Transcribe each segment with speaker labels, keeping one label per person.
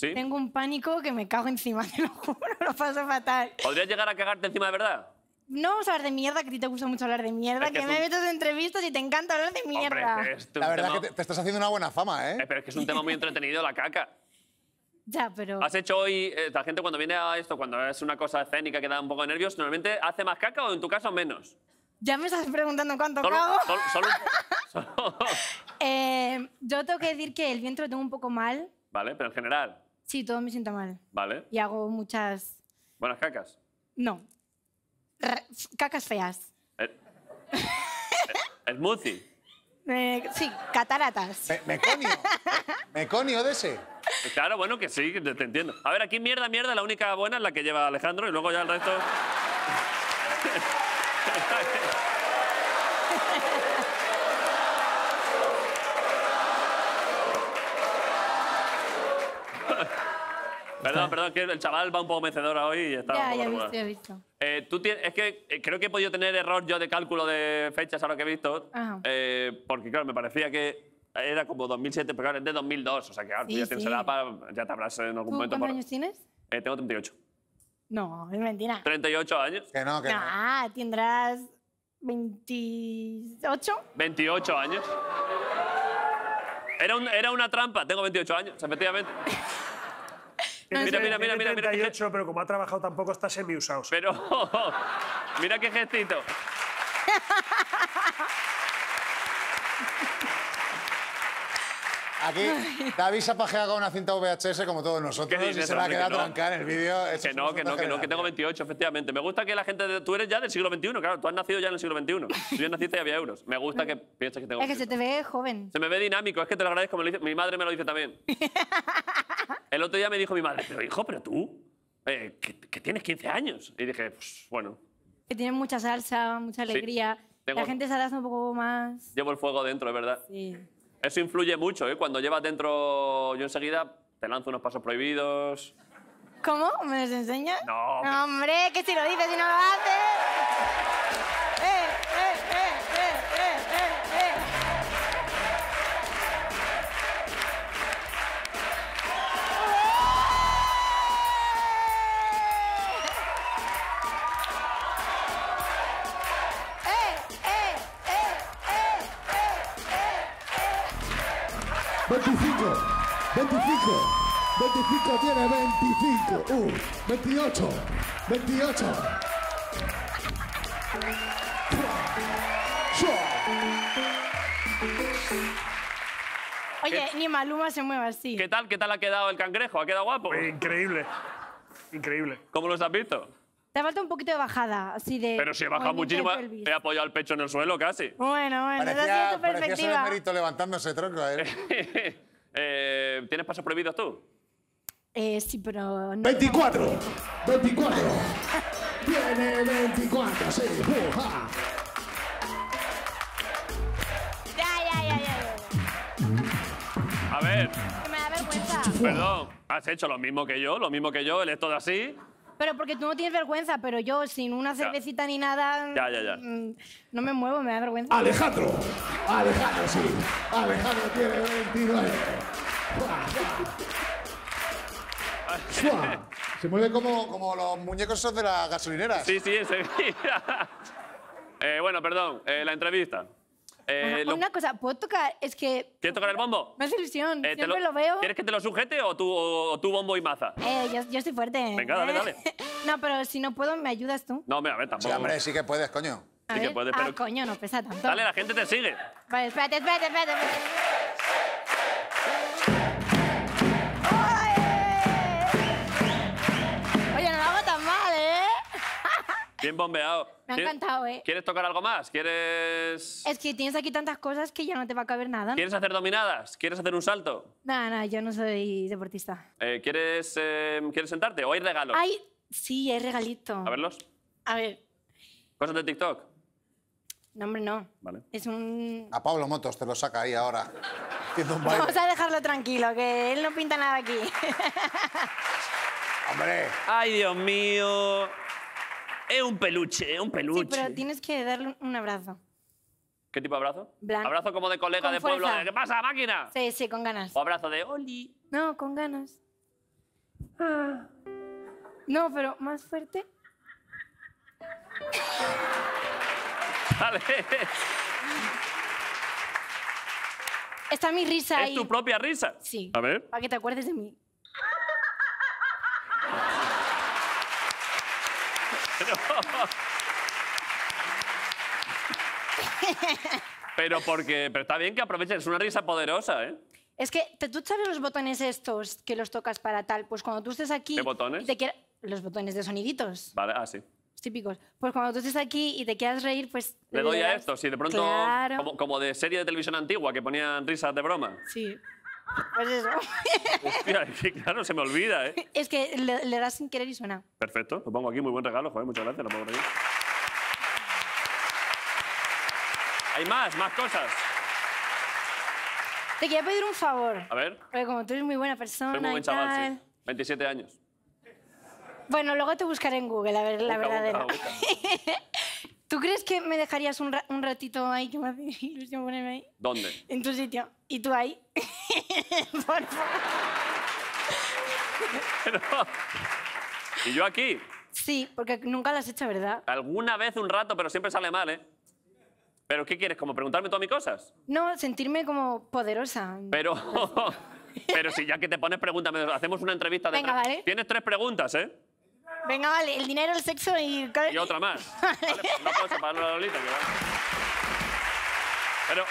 Speaker 1: ¿Sí?
Speaker 2: Tengo un pánico que me cago encima, te lo juro, lo paso fatal.
Speaker 1: ¿Podrías llegar a cagarte encima de verdad?
Speaker 2: No vamos a hablar de mierda, que a ti te gusta mucho hablar de mierda,
Speaker 1: Es que
Speaker 2: que
Speaker 1: es
Speaker 2: me
Speaker 1: un-
Speaker 2: metes en entrevistas y te encanta hablar de mierda.
Speaker 1: Hombre, es que
Speaker 3: La
Speaker 1: un
Speaker 3: verdad
Speaker 1: tema...
Speaker 3: que te estás haciendo una buena fama, ¿eh?
Speaker 1: Pero es que es un tema muy entretenido, la caca.
Speaker 2: Ya, pero...
Speaker 1: ¿Has hecho hoy, la gente cuando viene a esto, cuando es una cosa escénica que da un poco de nervios, normalmente hace más caca o en tu caso menos?
Speaker 2: Ya me estás preguntando cuánto
Speaker 1: Solo,
Speaker 2: cago.
Speaker 1: solo-
Speaker 2: Yo tengo que decir que el vientre lo tengo un poco mal.
Speaker 1: Vale, pero en general.
Speaker 2: Sí, todo me sienta mal.
Speaker 1: Vale.
Speaker 2: Y hago muchas...
Speaker 1: Buenas cacas.
Speaker 2: No. Cacas feas.
Speaker 1: Smoothie.
Speaker 2: Sí, cataratas.
Speaker 3: Meconio. Meconio de ese.
Speaker 1: Claro, bueno, que sí, que te entiendo. A ver, aquí mierda, la única buena es la que lleva Alejandro y luego ya el resto... Perdón, que el chaval va un poco mecedora hoy y está un
Speaker 2: Ya,
Speaker 1: poco
Speaker 2: ya he
Speaker 1: regular.
Speaker 2: visto, ya he visto.
Speaker 1: Es que creo que he podido tener error yo de cálculo de fechas ahora que he visto,
Speaker 2: Ajá.
Speaker 1: porque claro, me parecía que era como 2007, pero claro, es de 2002, o sea que claro, tú
Speaker 2: Sí,
Speaker 1: ya tienes
Speaker 2: sí.
Speaker 1: edad para... Ya te habrás en algún
Speaker 2: ¿Tú
Speaker 1: momento...
Speaker 2: cuántos años tienes?
Speaker 1: Tengo 38.
Speaker 2: No, es mentira.
Speaker 1: 38 años.
Speaker 3: Que no, que no.
Speaker 2: Ah, tendrás 28.
Speaker 1: 28 años. Era una trampa, tengo 28 años, efectivamente.
Speaker 2: No,
Speaker 1: Mira,
Speaker 2: sí.
Speaker 1: mira, mira, mira, mira.
Speaker 4: 38, pero como ha trabajado tampoco está semi-usado.
Speaker 1: Pero mira qué gestito.
Speaker 3: Aquí David se ha pajeado con una cinta VHS como todos nosotros
Speaker 1: ¿Qué
Speaker 3: y
Speaker 1: dices,
Speaker 3: se la ha
Speaker 1: hombre,
Speaker 3: quedado
Speaker 1: que no?
Speaker 3: trancada en el vídeo. Eso
Speaker 1: Que
Speaker 3: es
Speaker 1: no,
Speaker 3: una
Speaker 1: que no, que no, que tengo
Speaker 3: generación.
Speaker 1: 28, efectivamente. Me gusta que la gente... Tú eres ya del siglo XXI, claro. Tú has nacido ya en el siglo XXI. Tú ya naciste y había euros. Me gusta que pienses que tengo
Speaker 2: Es que se
Speaker 1: 28.
Speaker 2: te ve joven.
Speaker 1: Se me ve dinámico, es que te lo agradezco. Mi madre me lo dice también. El otro día me dijo mi madre, pero hijo, pero tú, que tienes 15 años. Y dije, pues bueno,
Speaker 2: Que tiene mucha salsa, mucha alegría.
Speaker 1: tengo-
Speaker 2: La gente se adapta un poco más.
Speaker 1: llevo el fuego dentro, es verdad.
Speaker 2: Sí.
Speaker 1: Eso influye mucho, ¿eh? Cuando llevas dentro, yo enseguida te lanzo unos pasos prohibidos.
Speaker 2: ¿Cómo? ¿Me los enseñas?
Speaker 1: No.
Speaker 2: Hombre, que si lo dices y no lo haces.
Speaker 5: ¡25! Tiene 25. 28. 28.
Speaker 2: Oye, ni Maluma se mueve así.
Speaker 1: ¿Qué tal ha quedado el cangrejo? ¿Ha quedado guapo?
Speaker 4: Increíble. Increíble.
Speaker 1: ¿Cómo los has visto?
Speaker 2: Te falta un poquito de bajada, así de...
Speaker 1: Pero si he bajado
Speaker 2: movimiento
Speaker 1: muchísimo,
Speaker 2: de pelvis.
Speaker 1: he apoyado el pecho en el suelo casi.
Speaker 2: Bueno, esa ha sido
Speaker 3: Parecía,
Speaker 2: tu
Speaker 3: parecía
Speaker 2: perspectiva.
Speaker 3: Mérito levantándose, tronco.
Speaker 1: ¿Tienes pasos prohibidos tú?
Speaker 2: Sí, pero... No.
Speaker 5: 24. 24. Tiene 24, sí. ¡Uja!
Speaker 2: Ya.
Speaker 1: A ver,
Speaker 2: Me da vergüenza.
Speaker 1: perdón, has hecho lo mismo que yo, él es todo así.
Speaker 2: Pero porque tú no tienes vergüenza, pero yo sin una cervecita ni nada...
Speaker 1: Ya.
Speaker 2: No me muevo, me da vergüenza.
Speaker 5: Alejandro, sí. Alejandro tiene 29.
Speaker 3: Suá. Se mueve como los muñecos esos de las gasolineras.
Speaker 1: Sí, enseguida. Bueno, perdón, la entrevista.
Speaker 2: Una cosa, ¿puedo tocar? Es que
Speaker 1: ¿Quieres tocar el bombo?
Speaker 2: me hace ilusión,
Speaker 1: Te
Speaker 2: siempre lo veo.
Speaker 1: ¿Quieres que te lo sujete o tú bombo y maza?
Speaker 2: Yo estoy fuerte.
Speaker 1: Venga, dale.
Speaker 2: No, pero si no puedo, ¿me ayudas tú?
Speaker 1: No, mira, a ver, tampoco.
Speaker 3: Sí, hombre, sí que puedes, coño.
Speaker 2: A
Speaker 1: Sí que
Speaker 2: ver.
Speaker 1: puede, pero-
Speaker 2: Coño, no pesa tanto.
Speaker 1: Dale, la gente te sigue.
Speaker 2: Vale, espérate. Oye, no lo hago tan mal, ¿eh?
Speaker 1: Bien bombeado.
Speaker 2: Me ha
Speaker 1: ¿Quieres-
Speaker 2: encantado, ¿eh?
Speaker 1: ¿Quieres tocar algo más? ¿Quieres
Speaker 2: Es que tienes aquí tantas cosas que ya no te va a caber nada.
Speaker 1: ¿Quieres hacer dominadas? ¿Quieres hacer un salto?
Speaker 2: Nada, yo no soy deportista.
Speaker 1: ¿Quieres sentarte o hay regalos?
Speaker 2: Ay, sí, hay regalito.
Speaker 1: A verlos.
Speaker 2: A ver,
Speaker 1: Cosas de TikTok.
Speaker 2: no, hombre, no.
Speaker 1: Vale.
Speaker 2: Es un...
Speaker 3: A Pablo Motos te lo saca ahí ahora. Haciendo un baile.
Speaker 2: Vamos a dejarlo tranquilo, que él no pinta nada aquí.
Speaker 3: Hombre.
Speaker 1: Ay, Dios mío. Es un peluche,
Speaker 2: Sí, pero tienes que darle un abrazo.
Speaker 1: ¿Qué tipo de abrazo?
Speaker 2: Blan-
Speaker 1: ¿Abrazo como de colega
Speaker 2: Con
Speaker 1: de pueblo?
Speaker 2: fuerza.
Speaker 1: ¿Qué pasa, máquina?
Speaker 2: Sí, con ganas.
Speaker 1: ¿O abrazo de Oli?
Speaker 2: No, con ganas. No, pero más fuerte.
Speaker 1: Vale.
Speaker 2: Está mi risa ahí.
Speaker 1: ¿Es tu propia risa?
Speaker 2: Sí.
Speaker 1: A ver.
Speaker 2: Para que te acuerdes de mí.
Speaker 1: Pero está bien que aproveches, es una risa poderosa, ¿eh?
Speaker 2: Es que tú sabes los botones estos que los tocas para tal. Pues cuando tú estés aquí...
Speaker 1: ¿Qué botones?
Speaker 2: y los botones de soniditos.
Speaker 1: Vale, sí.
Speaker 2: Los típicos. Pues cuando tú estés aquí y te quieras reír, pues...
Speaker 1: Le doy a
Speaker 2: das.
Speaker 1: esto, si de pronto,
Speaker 2: Claro.
Speaker 1: como de serie de televisión antigua que ponían risas de broma.
Speaker 2: Sí. Pues eso.
Speaker 1: Hostia, es que claro, se me olvida, ¿eh?
Speaker 2: Es que le das sin querer y suena.
Speaker 1: Perfecto, lo pongo aquí, muy buen regalo, joder, muchas gracias, lo pongo por aquí. Hay más cosas.
Speaker 2: Te quería pedir un favor.
Speaker 1: A ver,
Speaker 2: Porque como tú eres muy buena persona
Speaker 1: soy muy buen
Speaker 2: y
Speaker 1: chaval,
Speaker 2: tal...
Speaker 1: sí. 27 años.
Speaker 2: Bueno, luego te buscaré en Google, a ver la
Speaker 1: Busca,
Speaker 2: verdadera.
Speaker 1: busca.
Speaker 2: ¿Tú crees que me dejarías un ratito ahí, que me hace ilusión ponerme ahí?
Speaker 1: ¿Dónde?
Speaker 2: En tu sitio. ¿Y tú ahí? Por favor.
Speaker 1: ¿Y yo aquí?
Speaker 2: Sí, porque nunca lo has hecho, ¿verdad?
Speaker 1: Alguna vez un rato, pero siempre sale mal, ¿eh? ¿Pero qué quieres? ¿Como preguntarme todas mis cosas?
Speaker 2: No, sentirme como poderosa.
Speaker 1: Pero si ya que te pones, pregúntame. Hacemos una entrevista de...
Speaker 2: Venga, vale.
Speaker 1: Tienes 3 preguntas, ¿eh?
Speaker 2: Venga, vale, el dinero, el sexo y...
Speaker 1: Y otra más. ¿Vale? Un aplauso para la Lolita. Que va. Pero...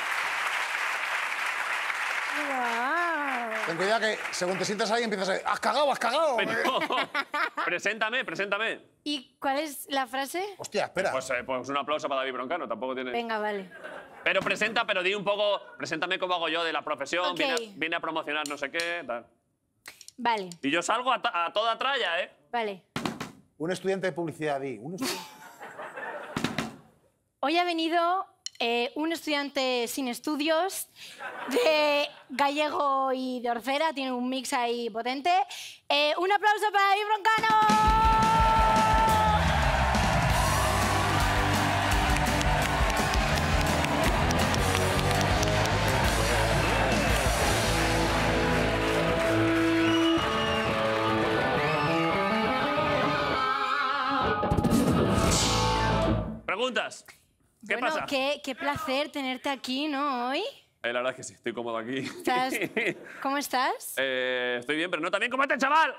Speaker 2: Guau.
Speaker 3: Ten cuidado que según te sientas ahí empiezas a decir, ¡has cagado, has cagado!
Speaker 1: pero preséntame.
Speaker 2: ¿Y cuál es la frase?
Speaker 3: Hostia, espera.
Speaker 1: Pues un aplauso para David Broncano, tampoco tiene...
Speaker 2: Venga, vale.
Speaker 1: Pero pero di un poco... Preséntame cómo hago yo de la profesión,
Speaker 2: Ok.
Speaker 1: vine a promocionar no sé qué, tal.
Speaker 2: Vale,
Speaker 1: Y yo salgo a toda tralla, ¿eh?
Speaker 2: vale.
Speaker 3: Un estudiante de publicidad, di. Un estudiante.
Speaker 2: Hoy ha venido un estudiante sin estudios, de gallego y de Orcera, tiene un mix ahí potente. Un aplauso para David Broncano.
Speaker 1: ¿Preguntas? ¿Qué
Speaker 2: Bueno,
Speaker 1: pasa?
Speaker 2: qué placer tenerte aquí, ¿no? Hoy.
Speaker 1: La verdad es que sí, estoy cómodo aquí.
Speaker 2: ¿Cómo estás?
Speaker 1: Estoy bien, pero no tan bien como este chaval.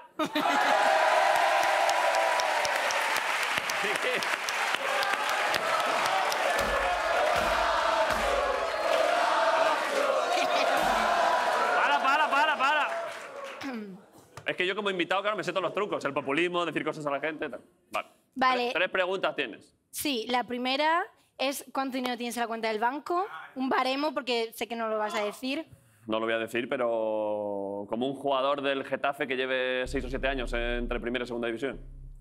Speaker 1: ¡Para! Es que yo como invitado, claro, me sé todos los trucos. El populismo, decir cosas a la gente, tal. Vale.
Speaker 2: Vale.
Speaker 1: 3 preguntas tienes.
Speaker 2: Sí, la primera es ¿cuánto dinero tienes en la cuenta del banco? Un baremo, porque sé que no lo vas a decir.
Speaker 1: No lo voy a decir, pero como un jugador del Getafe que lleve 6 o 7 años entre primera y segunda división.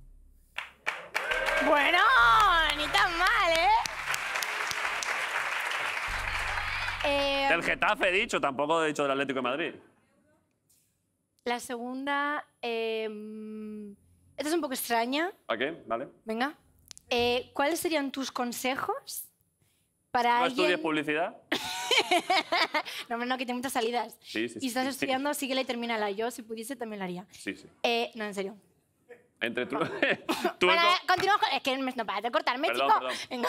Speaker 2: Bueno, ni tan mal, ¿eh?
Speaker 1: Del Getafe he dicho, tampoco he dicho del Atlético de Madrid.
Speaker 2: La segunda... esta es un poco extraña.
Speaker 1: ¿A qué? Vale.
Speaker 2: Venga. ¿Cuáles serían tus consejos para
Speaker 1: ¿No
Speaker 2: alguien...
Speaker 1: estudias publicidad?
Speaker 2: No, hombre, no, que tiene muchas salidas.
Speaker 1: Sí.
Speaker 2: Y estás estudiando, síguela y termínala. Yo, si pudiese, también la haría.
Speaker 1: Sí.
Speaker 2: No, en serio.
Speaker 1: Entre tú...
Speaker 2: Bueno,
Speaker 1: enco-
Speaker 2: continuamos con... Es que no paras de cortarme,
Speaker 1: Perdón,
Speaker 2: chico.
Speaker 1: perdón.
Speaker 2: Venga.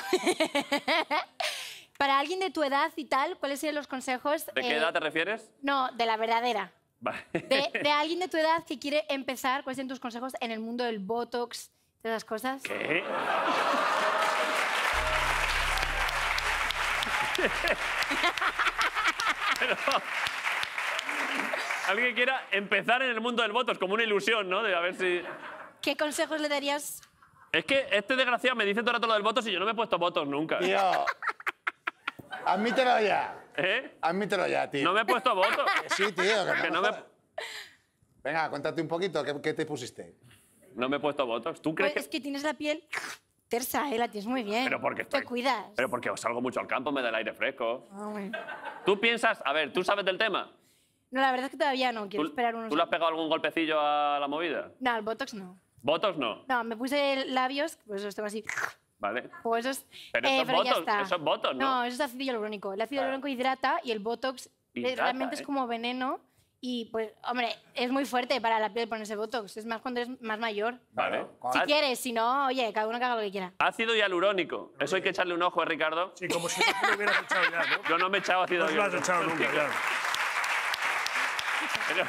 Speaker 2: Para alguien de tu edad y tal, ¿cuáles serían los consejos?
Speaker 1: ¿De qué edad te refieres?
Speaker 2: No, de la verdadera.
Speaker 1: Vale.
Speaker 2: De alguien de tu edad que quiere empezar, ¿cuáles serían tus consejos en el mundo del Botox, de esas cosas?
Speaker 1: ¿Qué? Pero... Alguien que quiera empezar en el mundo del Botox, como una ilusión, ¿no? De a ver si...
Speaker 2: ¿Qué consejos le darías?
Speaker 1: Es que este desgraciado me dice todo el rato lo del Botox y yo no me he puesto Botox nunca.
Speaker 3: Tío. Admítelo ya.
Speaker 1: ¿Eh?
Speaker 3: Admítelo ya, tío.
Speaker 1: No me he puesto Botox.
Speaker 3: Sí, tío.
Speaker 1: Que no me...
Speaker 3: Venga, cuéntate un poquito. ¿Qué te pusiste?
Speaker 1: No me he puesto Botox. ¿Tú crees
Speaker 2: Pues es que tienes la piel tersa, la tienes muy bien.
Speaker 1: Pero porque estoy...
Speaker 2: Te cuidas.
Speaker 1: Pero porque os salgo mucho al campo, me da el aire fresco.
Speaker 2: Ah, bueno.
Speaker 1: ¿Tú piensas... A ver, ¿tú sabes del tema?
Speaker 2: No, la verdad es que todavía no. Quiero esperar unos...
Speaker 1: ¿Tú le has pegado algún golpecillo a la movida?
Speaker 2: No, el Botox no.
Speaker 1: ¿Botox no?
Speaker 2: No, me puse labios, pues los tengo así.
Speaker 1: Vale.
Speaker 2: Pues esos,
Speaker 1: Pero eso es
Speaker 2: ya
Speaker 1: Botox,
Speaker 2: está.
Speaker 1: eso es Botox, ¿no?
Speaker 2: No, eso es ácido hialurónico. El ácido hialurónico hidrata y el Botox
Speaker 1: Hidrata,
Speaker 2: realmente es
Speaker 1: ¿eh?
Speaker 2: como veneno Y pues, hombre, es muy fuerte para la piel ponerse Botox. Es más cuando eres más mayor.
Speaker 1: Vale.
Speaker 2: Si quieres, si no, oye, cada uno que haga lo que quiera.
Speaker 1: Ácido hialurónico. Eso hay que echarle un ojo, Ricardo.
Speaker 4: Sí, como si no te lo hubieras echado ya, ¿no?
Speaker 1: Yo no me he echado ácido
Speaker 4: No te lo has
Speaker 1: hialurónico.
Speaker 4: echado nunca, ya.
Speaker 1: Pero-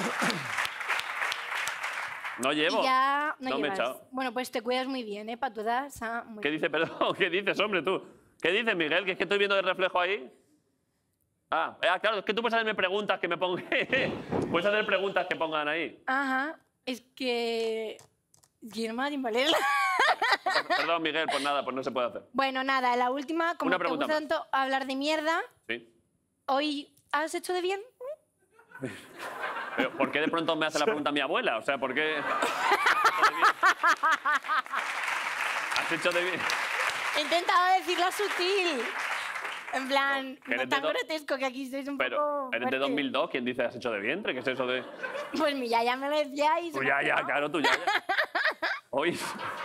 Speaker 1: No llevo.
Speaker 2: Y ya no
Speaker 1: me he
Speaker 2: llevas.
Speaker 1: echado.
Speaker 2: Bueno, pues te cuidas muy bien, ¿eh? Para tu edad, está muy
Speaker 1: ¿Qué dice, perdón? ¿Qué dices, hombre, tú? ¿Qué dices, Miguel? Que es que estoy viendo el reflejo ahí. Claro, es que tú puedes hacerme preguntas que me pongan. Puedes hacer preguntas que pongan ahí.
Speaker 2: Ajá, es que... Guillermo Valerla.
Speaker 1: Perdón, Miguel, pues nada, pues no se puede hacer.
Speaker 2: Bueno, nada, la última, como
Speaker 1: Una
Speaker 2: te
Speaker 1: pregunta
Speaker 2: gusta
Speaker 1: más.
Speaker 2: tanto hablar de mierda,
Speaker 1: Sí.
Speaker 2: ¿hoy has hecho de bien?
Speaker 1: Pero, ¿por qué de pronto me hace la pregunta mi abuela? O sea, ¿por qué? ¿Has hecho de bien?
Speaker 2: He intentado decirlo sutil. En plan,
Speaker 1: No, eres
Speaker 2: no tan
Speaker 1: de do-
Speaker 2: grotesco que aquí sois un
Speaker 1: Pero,
Speaker 2: poco
Speaker 1: ¿eres de
Speaker 2: fuertes.
Speaker 1: 2002? ¿Quién dice has hecho de vientre? ¿Qué es eso de...?
Speaker 2: Pues mi yaya me lo decía y... se
Speaker 1: Tú
Speaker 2: me
Speaker 1: ya,
Speaker 2: quedó.
Speaker 1: claro, tú ya. Hoy...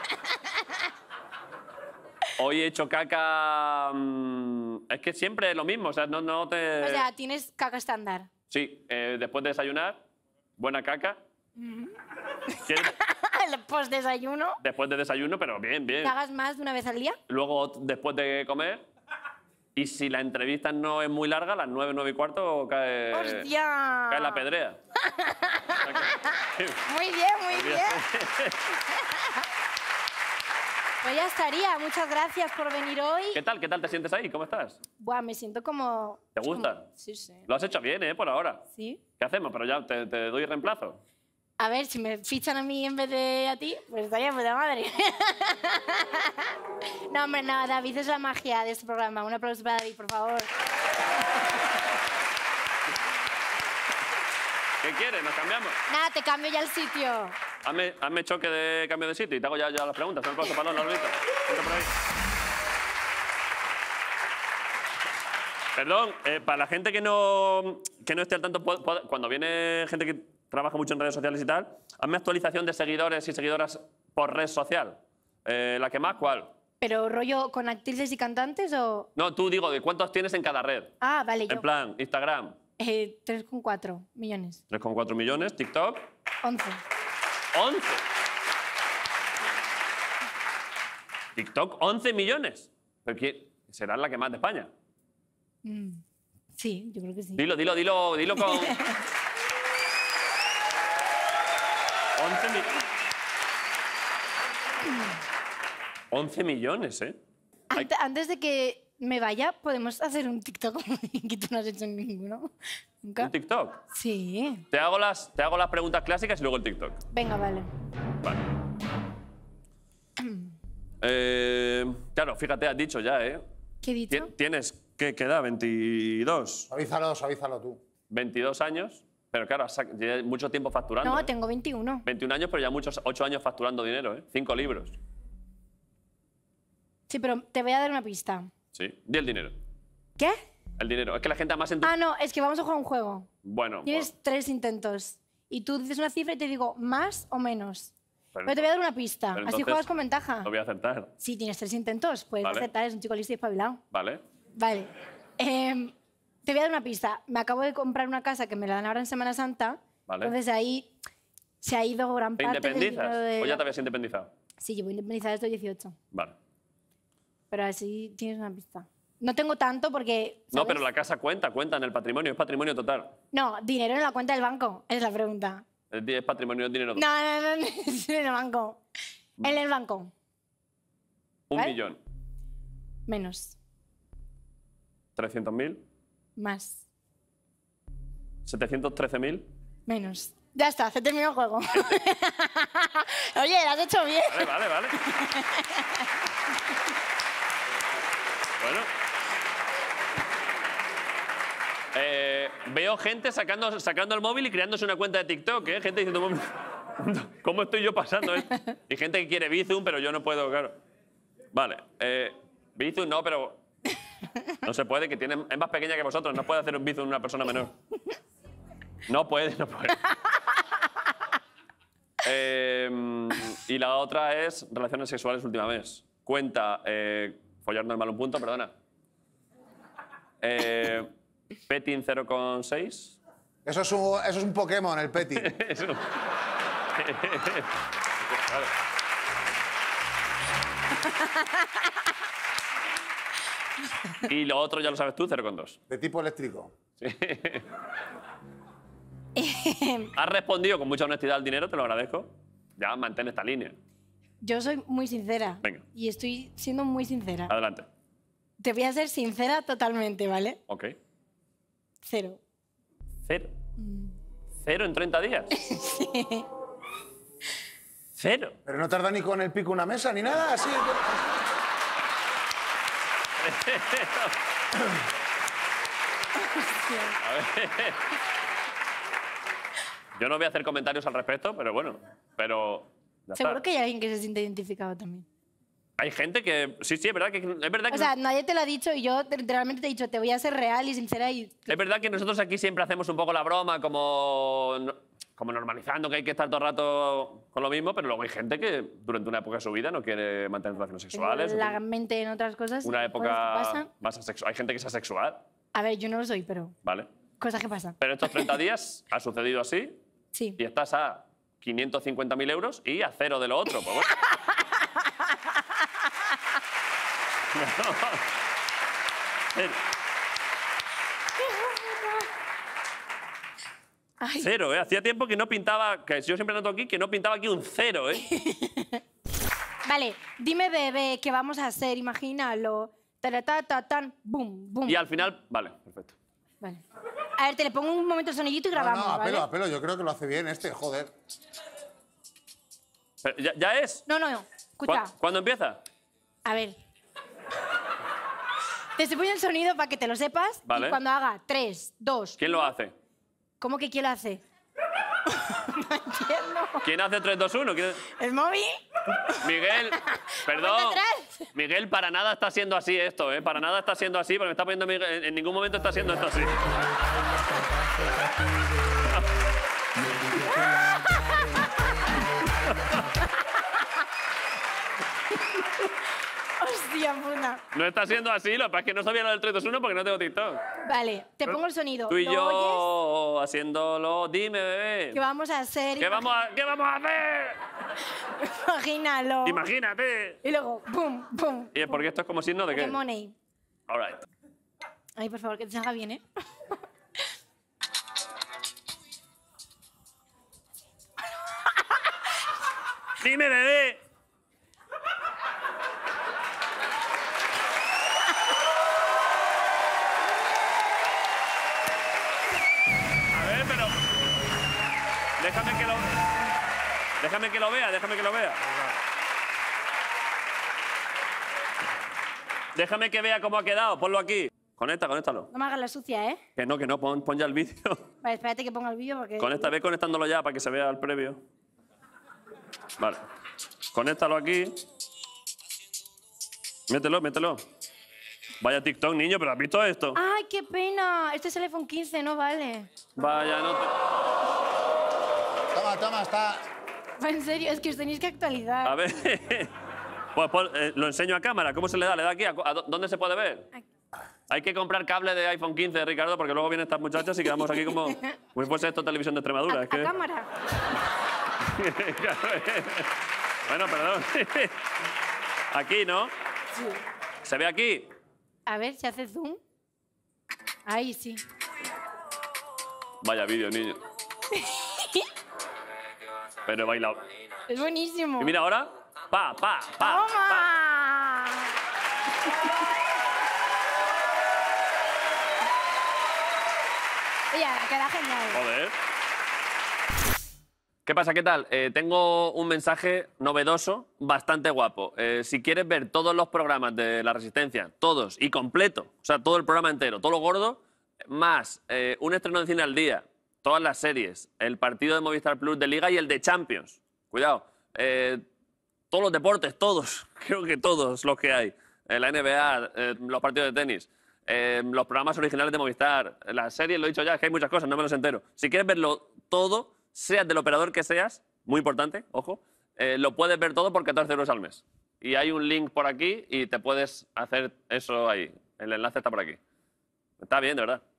Speaker 1: Hoy he hecho caca... es que siempre es lo mismo, o sea, no te...
Speaker 2: O sea, tienes caca estándar.
Speaker 1: Sí, después de desayunar, buena caca. ¿Quieres?
Speaker 2: El post-desayuno.
Speaker 1: Después de desayuno, pero bien, bien.
Speaker 2: ¿Te hagas más de una vez al día?
Speaker 1: Luego, después de comer. Y si la entrevista no es muy larga, a las 9, 9 y cuarto cae...
Speaker 2: ¡Hostia!
Speaker 1: Cae la pedrea.
Speaker 2: Muy bien, muy bien. Pues ya estaría. Muchas gracias por venir hoy.
Speaker 1: ¿Qué tal? ¿Qué tal te sientes ahí? ¿Cómo estás?
Speaker 2: Buah, me siento como...
Speaker 1: ¿Te gusta?
Speaker 2: como- Sí, sí.
Speaker 1: Lo has hecho bien, ¿eh? Por ahora.
Speaker 2: Sí.
Speaker 1: ¿Qué hacemos? Pero ya te doy reemplazo.
Speaker 2: A ver, si me fichan a mí en vez de a ti, pues estaría puta madre. No, hombre, no, David es la magia de este programa. Un aplauso para David, por favor.
Speaker 1: ¿Qué quieres? ¿Nos cambiamos?
Speaker 2: Nada, te cambio ya el sitio.
Speaker 1: Hazme choque de cambio de sitio y te hago ya las preguntas. Un aplauso para los Lolita. Vente por ahí. Perdón, para la gente que no esté al tanto, cuando viene gente que trabaja mucho en redes sociales y tal, hazme actualización de seguidores y seguidoras por red social. ¿La que más? ¿Cuál?
Speaker 2: ¿Pero rollo con actrices y cantantes o...?
Speaker 1: No, tú digo, ¿de cuántos tienes en cada red?
Speaker 2: Ah, vale, yo.
Speaker 1: En plan, Instagram,
Speaker 2: 3,4 millones.
Speaker 1: 3,4 millones, TikTok,
Speaker 2: 11.
Speaker 1: 11. TikTok, 11 millones. ¿Pero qué? ¿Será la que más de España?
Speaker 2: Sí, yo creo que sí.
Speaker 1: Dilo con... 11 millones, ¿eh?
Speaker 2: Antes de que me vaya, ¿podemos hacer un TikTok? Que tú no has hecho ninguno. ¿Nunca?
Speaker 1: ¿Un TikTok?
Speaker 2: Sí.
Speaker 1: Te hago las preguntas clásicas y luego el TikTok.
Speaker 2: Venga, vale.
Speaker 1: Vale. Claro, fíjate, has dicho ya, ¿eh?
Speaker 2: ¿Qué he dicho?
Speaker 1: Tienes, ¿qué edad? 22.
Speaker 3: Suavízalo tú.
Speaker 1: 22 años, pero claro, llevas mucho tiempo facturando.
Speaker 2: No,
Speaker 1: ¿eh?
Speaker 2: tengo 21.
Speaker 1: 21 años, pero ya 8 años facturando dinero, ¿eh? 5 libros.
Speaker 2: Sí, pero te voy a dar una pista.
Speaker 1: Sí. Di el dinero.
Speaker 2: ¿Qué?
Speaker 1: El dinero. Es que la gente además en tu...
Speaker 2: Ah, no, es que vamos a jugar un juego.
Speaker 1: Bueno,
Speaker 2: Tienes 3 intentos. Y tú dices una cifra y te digo más o menos.
Speaker 1: Pero
Speaker 2: Pero te voy a dar una pista.
Speaker 1: pero
Speaker 2: Así
Speaker 1: entonces
Speaker 2: juegas con ventaja.
Speaker 1: lo voy a aceptar.
Speaker 2: Sí, tienes 3 intentos. Puedes
Speaker 1: Vale.
Speaker 2: aceptar, es un chico listo y espabilado.
Speaker 1: ¿Vale?
Speaker 2: Vale. Te voy a dar una pista. Me acabo de comprar una casa que me la dan ahora en Semana Santa.
Speaker 1: Vale.
Speaker 2: Entonces ahí se ha ido gran
Speaker 1: ¿Te
Speaker 2: parte del
Speaker 1: independizas?
Speaker 2: dinero de...
Speaker 1: ¿O ya te habías independizado?
Speaker 2: Sí, llevo independizada desde 18.
Speaker 1: Vale.
Speaker 2: Pero así tienes una pista. No tengo tanto porque...
Speaker 1: No,
Speaker 2: ¿sabes?
Speaker 1: pero la casa cuenta en el patrimonio, es patrimonio total.
Speaker 2: No, dinero en la cuenta del banco, es la pregunta.
Speaker 1: Es patrimonio, es dinero
Speaker 2: No,
Speaker 1: total.
Speaker 2: no, es en el banco. En el banco.
Speaker 1: 1
Speaker 2: ¿vale?
Speaker 1: millón.
Speaker 2: Menos.
Speaker 1: 300.000.
Speaker 2: Más.
Speaker 1: 713.000.
Speaker 2: Menos. Ya está, se terminó el juego. Oye, lo has hecho bien.
Speaker 1: Vale. Bueno. Veo gente sacando el móvil y creándose una cuenta de TikTok, ¿eh? Gente diciendo, ¿cómo estoy yo pasando esto? Y gente que quiere Bizum, pero yo no puedo, claro. Vale. Bizum no, pero no se puede, que es más pequeña que vosotros. No puede hacer un Bizum una persona menor. No puede. Y la otra es relaciones sexuales última vez. Cuenta follar normal un punto, perdona. Petting 0,6.
Speaker 3: Eso es un Pokémon, el Petty.
Speaker 1: Eso. Claro. Y lo otro ya lo sabes tú, 0,2.
Speaker 3: De tipo eléctrico.
Speaker 1: Has respondido con mucha honestidad al dinero, te lo agradezco. Ya, mantén esta línea.
Speaker 2: Yo soy muy sincera.
Speaker 1: Venga.
Speaker 2: Y estoy siendo muy sincera.
Speaker 1: Adelante.
Speaker 2: Te voy a ser sincera totalmente, ¿vale?
Speaker 1: Ok.
Speaker 2: 0.
Speaker 1: 0. 0 en 30 días.
Speaker 2: Sí.
Speaker 1: 0.
Speaker 3: Pero no tarda ni con el pico una mesa ni nada, así.
Speaker 1: A ver. Yo no voy a hacer comentarios al respecto, pero bueno. Pero. Ya
Speaker 2: Seguro
Speaker 1: está.
Speaker 2: que hay alguien que se siente identificado también.
Speaker 1: Hay gente que. Sí, es verdad que. Es verdad que,
Speaker 2: O sea, nadie te lo ha dicho y yo literalmente te he dicho, te voy a ser real y sincera y...
Speaker 1: es verdad que nosotros aquí siempre hacemos un poco la broma, como normalizando que hay que estar todo el rato con lo mismo, pero luego hay gente que durante una época de su vida no quiere mantener relaciones sexuales.
Speaker 2: La mente en otras cosas.
Speaker 1: Una
Speaker 2: cosas que
Speaker 1: época
Speaker 2: pasan.
Speaker 1: más asexual. Hay gente que es asexual,
Speaker 2: A ver, yo no lo soy, pero
Speaker 1: ¿vale?
Speaker 2: cosas que pasan.
Speaker 1: Pero estos 30 días ha sucedido así
Speaker 2: Sí.
Speaker 1: y estás a 550.000 euros y a 0 de lo otro. Pues bueno. Cero.
Speaker 2: Ay,
Speaker 1: Cero, ¿eh? Hacía tiempo que no pintaba, que yo siempre noto aquí, que no pintaba aquí un cero, ¿eh?
Speaker 2: vale, dime, bebé, ¿qué vamos a hacer? Imagínalo. Tan, boom, boom.
Speaker 1: Y al final, vale, perfecto.
Speaker 2: Vale. A ver, te le pongo un momento el sonidito y
Speaker 3: No,
Speaker 2: grabamos,
Speaker 3: no,
Speaker 2: ¿vale?
Speaker 3: a pelo, yo creo que lo hace bien este, joder.
Speaker 1: Pero, ¿ya es?
Speaker 2: No, escucha.
Speaker 1: ¿Cuándo empieza?
Speaker 2: A ver. Te estoy poniendo el sonido para que te lo sepas.
Speaker 1: Vale.
Speaker 2: Y cuando haga 3, 2...
Speaker 1: ¿Quién lo hace?
Speaker 2: ¿Cómo que quién lo hace? No entiendo.
Speaker 1: ¿Quién hace 3, 2, 1?
Speaker 2: ¿El móvil?
Speaker 1: Miguel, perdón.
Speaker 2: Cuenta atrás.
Speaker 1: Miguel, para nada está siendo así esto, ¿eh? Para nada está siendo así, porque me está poniendo Miguel, en ningún momento está siendo esto así.
Speaker 2: Hostia puta.
Speaker 1: No está siendo así, lo que pasa es que no sabía lo del 3, 2, 1 porque no tengo TikTok.
Speaker 2: Vale, te pongo el sonido.
Speaker 1: Tú y
Speaker 2: ¿Lo
Speaker 1: yo
Speaker 2: oyes?
Speaker 1: haciéndolo, dime, bebé.
Speaker 2: ¿Qué vamos a hacer?
Speaker 1: ¿Qué vamos a hacer?
Speaker 2: Imagínalo.
Speaker 1: Imagínate.
Speaker 2: Y luego, boom, boom.
Speaker 1: ¿Y es porque esto es como signo de qué?
Speaker 2: Money.
Speaker 1: All right.
Speaker 2: Ay, por favor, que te salga bien, ¿eh?
Speaker 1: Dime, bebé. A ver, pero... Déjame que lo vea. Déjame que vea cómo ha quedado. Ponlo aquí. Conéctalo.
Speaker 2: No me hagas la sucia, ¿eh?
Speaker 1: Que no, pon ya el vídeo.
Speaker 2: Vale, espérate que ponga el vídeo porque...
Speaker 1: Ve conectándolo ya para que se vea el previo. Vale. Conéctalo aquí. Mételo. Vaya TikTok, niño, pero ¿has visto esto?
Speaker 2: ¡Ay, qué pena! Este es el iPhone 15, no vale.
Speaker 1: Vaya, no te...
Speaker 3: Toma, está.
Speaker 2: En serio, es que os tenéis que actualizar.
Speaker 1: A ver... Pues lo enseño a cámara. ¿Cómo se le da? ¿Le da aquí? ¿Dónde se puede ver?
Speaker 2: Aquí.
Speaker 1: Hay que comprar cable de iPhone 15, Ricardo, porque luego vienen estas muchachas y quedamos aquí como si fuese esto televisión de Extremadura.
Speaker 2: A
Speaker 1: Es que...
Speaker 2: cámara.
Speaker 1: Bueno, perdón. Aquí, ¿no?
Speaker 2: Sí.
Speaker 1: ¿Se ve aquí?
Speaker 2: A ver, ¿se hace zoom? Ahí sí.
Speaker 1: Vaya vídeo, niño. Pero he bailado.
Speaker 2: Es buenísimo.
Speaker 1: Y mira ahora. Pa.
Speaker 2: ¡Toma! Oye, queda genial.
Speaker 1: Joder. ¿Qué pasa? ¿Qué tal? Tengo un mensaje novedoso, bastante guapo. Si quieres ver todos los programas de La Resistencia, todos y completo, o sea, todo el programa entero, todo lo gordo, más un estreno de cine al día, todas las series, el partido de Movistar Plus de Liga y el de Champions. Cuidado. Todos los deportes, todos, creo que todos los que hay. La NBA, los partidos de tenis, los programas originales de Movistar, las series, lo he dicho ya, es que hay muchas cosas, no me los entero. Si quieres verlo todo, seas del operador que seas, muy importante, ojo, lo puedes ver todo por 14 euros al mes. Y hay un link por aquí y te puedes hacer eso ahí. El enlace está por aquí. Está bien, de verdad.